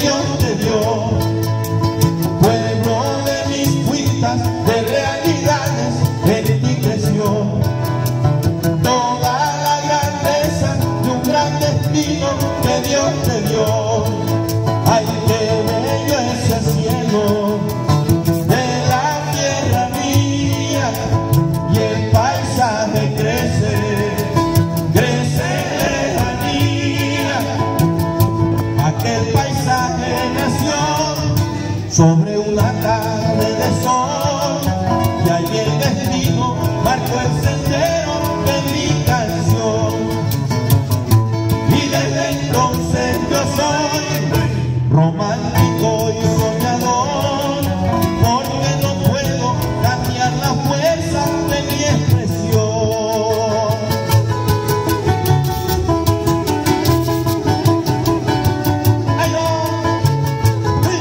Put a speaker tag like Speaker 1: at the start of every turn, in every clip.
Speaker 1: Dios te dio. Pueblo de mis cuitas, de realidades, en ti creció toda la grandeza de un gran destino que Dios te dio. Ay, qué bello es el cielo de la tierra mía, y el paisaje crece, crece en lejanía. Aquel paisaje nació sobre una tarde de sol, y ahí el destino marcó el sendero de mi canción. Y desde entonces yo soy romántico y soñador, porque no puedo cambiar la fuerza de mi expresión. ¡Ay, no! ¡Sí!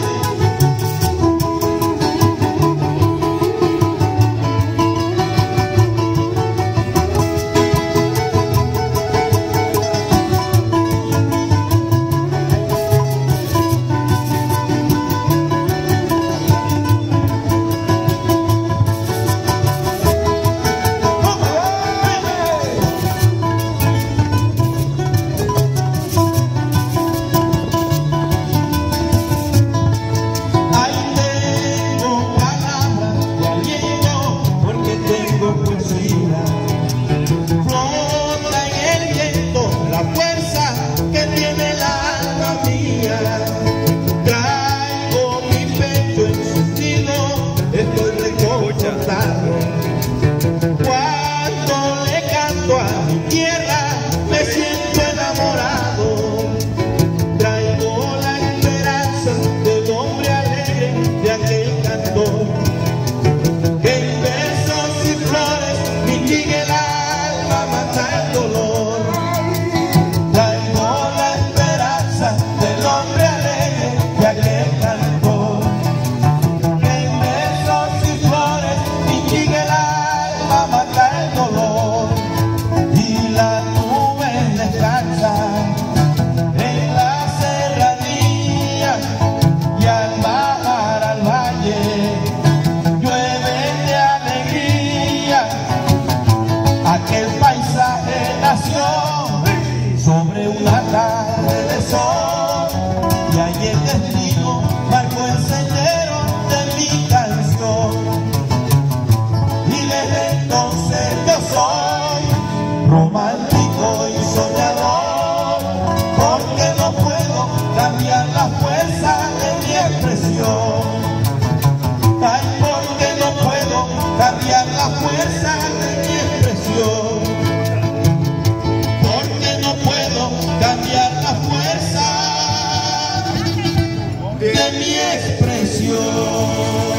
Speaker 1: Ahí tengo palabras de aliento, porque tengo poesía. Flota en el viento la fuerza que tiene el alma mía. Traigo mi pecho encendido, estoy reconfortado. Cuando le canto a mi tierra, me siento enamorado. Traigo la esperanza del hombre alegre, de aquel cantor, que en versos y flores mitigue el alma, mata el dolor. Traigo la esperanza del hombre alegre, de aquel cantor, que en versos y flores mitigue el alma, mata el dolor. Y las nubes descansan en la serranía, y al bajar al valle llueven de alegría. Aquel paisaje nació sobre una tarde de sol, y allí el destino marcó el sendero de mi canción. Y desde entonces yo soy romántico y soñador, porque no puedo cambiar la fuerza de mi expresión. Ay, porque no puedo cambiar la fuerza de mi expresión. Porque no puedo cambiar la fuerza de mi expresión.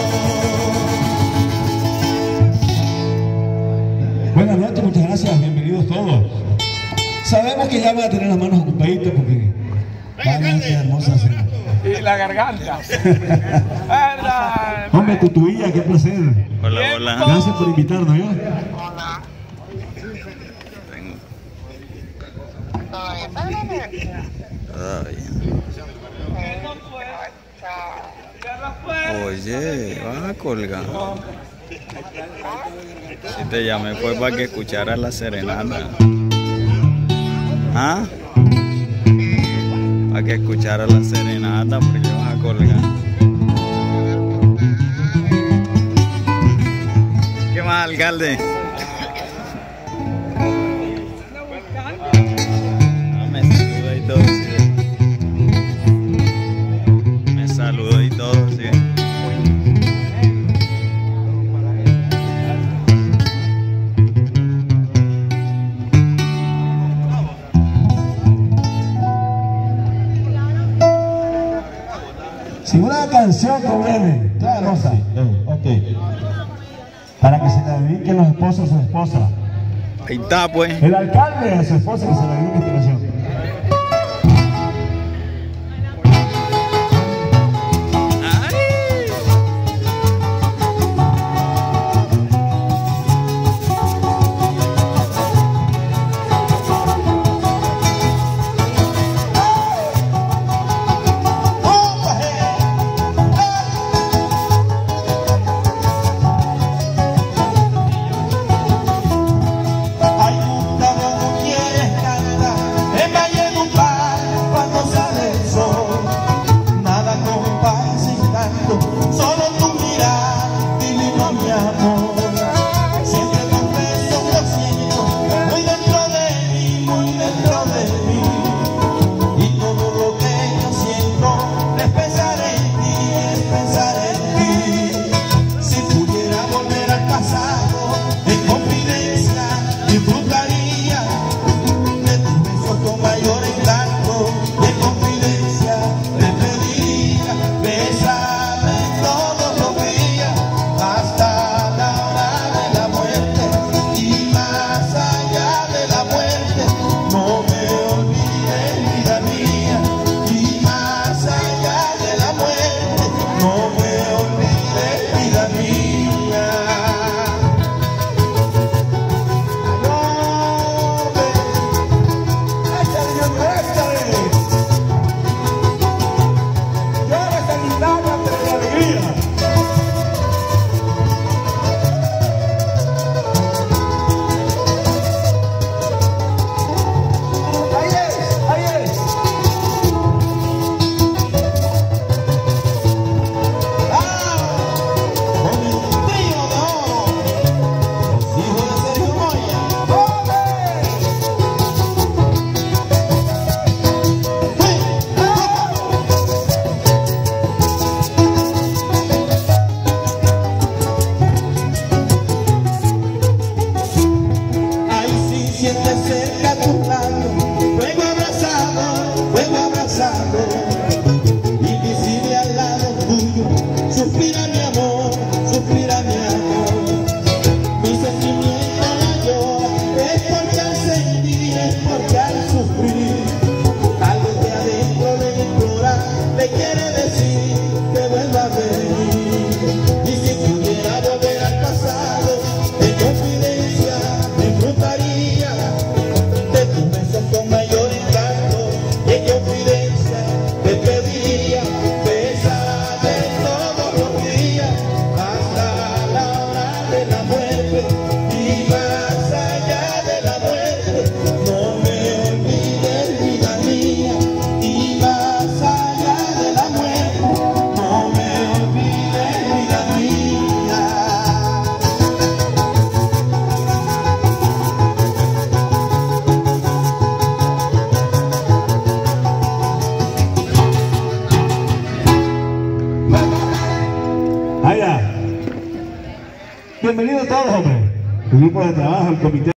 Speaker 2: Buenas noches, muchas gracias, bienvenidos todos. Sabemos que ya van a tener las manos ocupaditas porque van a ser hermosas.
Speaker 3: Y la garganta. ¿Verdad?
Speaker 2: Hombre, Tutuilla, qué placer.
Speaker 4: Hola, hola.
Speaker 2: Gracias por invitarnos, ¿yo?
Speaker 4: Todo bien. Oye, vas a colgar. Si te llamé fue para que escucharas la serenata. ¿Ah? Para que escucharas la serenata, porque vas a colgar. ¿Qué más, alcalde? Me saludó y todo, sí. Me saludó y todo, sí.
Speaker 2: Si una canción conviene, claro, sí. Ok. Para que se la dediquen los esposos a su esposa.
Speaker 4: Ahí está, pues.
Speaker 2: El alcalde a su esposa, que se la dedique esta canción.
Speaker 1: me quiere decir que vuelva a venir. Y si pudiera volver al pasado, en confidencia me enfrentaría de tus besos con mayor encanto, y en confidencia te pediría besarme todos los días hasta la hora de la muerte. Y más allá de la muerte, no me olvides, vida mía. Y más allá de la muerte, no me olvides, vida mía.
Speaker 2: Allá. Bienvenidos todos, hombre. El grupo de trabajo, el comité